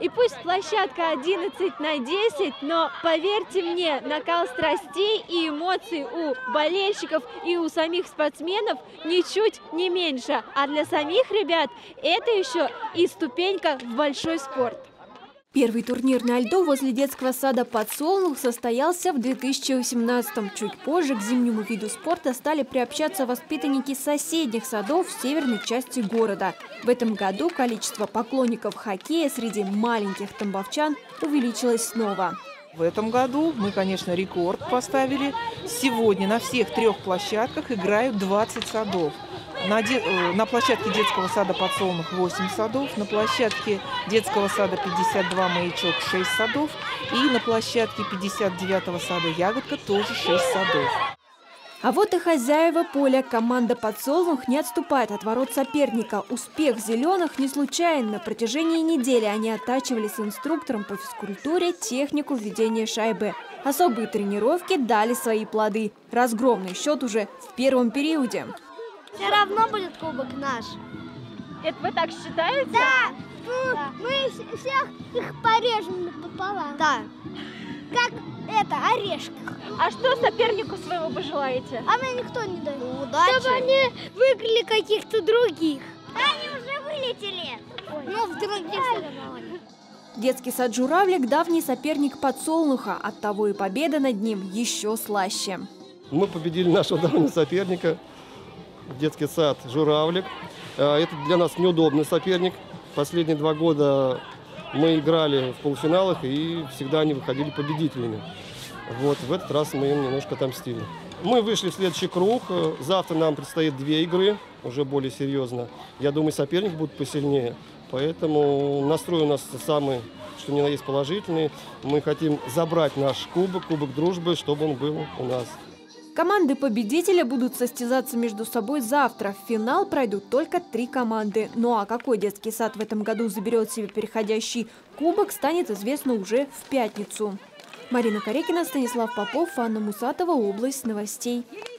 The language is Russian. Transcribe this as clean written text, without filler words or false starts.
И пусть площадка 11 на 10, но поверьте мне, накал страстей и эмоций у болельщиков и у самих спортсменов ничуть не меньше. А для самих ребят это еще и ступенька в большой спорт. Первый турнир на льду возле детского сада «Подсолнух» состоялся в 2018-м. Чуть позже к зимнему виду спорта стали приобщаться воспитанники соседних садов в северной части города. В этом году количество поклонников хоккея среди маленьких тамбовчан увеличилось снова. В этом году мы, конечно, рекорд поставили. Сегодня на всех 3 площадках играют 20 садов. На площадке детского сада «Подсолнух» 8 садов, на площадке детского сада 52 «Маячок» 6 садов и на площадке 59-го сада «Ягодка» тоже 6 садов. А вот и хозяева поля. Команда «Подсолнух» не отступает от ворот соперника. Успех зеленых не случайен. На протяжении недели они оттачивали с инструктором по физкультуре технику введения шайбы. Особые тренировки дали свои плоды. Разгромный счет уже в первом периоде. Все равно будет кубок наш. Это вы так считаете? Да. Мы всех их порежем пополам. Да. Как это, орешки. А что сопернику своего пожелаете? А мне никто не дает. Удачи. Чтобы они выиграли каких-то других. Они уже вылетели. Ну, в других соревнованиях. Детский сад «Журавлик» – давний соперник «Подсолнуха». Оттого и победа над ним еще слаще. Мы победили нашего давнего соперника. Детский сад «Журавлик». Это для нас неудобный соперник. Последние 2 года мы играли в полуфиналах, и всегда они выходили победителями. Вот, в этот раз мы им немножко отомстили. Мы вышли в следующий круг. Завтра нам предстоит 2 игры, уже более серьезно. Я думаю, соперник будет посильнее. Поэтому настрой у нас самый, что ни на есть, положительный. Мы хотим забрать наш кубок дружбы, чтобы он был у нас. Команды победителя будут состязаться между собой завтра. В финал пройдут только 3 команды. Ну а какой детский сад в этом году заберет себе переходящий кубок, станет известно уже в пятницу. Марина Корекина, Станислав Попов, Анна Мусатова, Область новостей.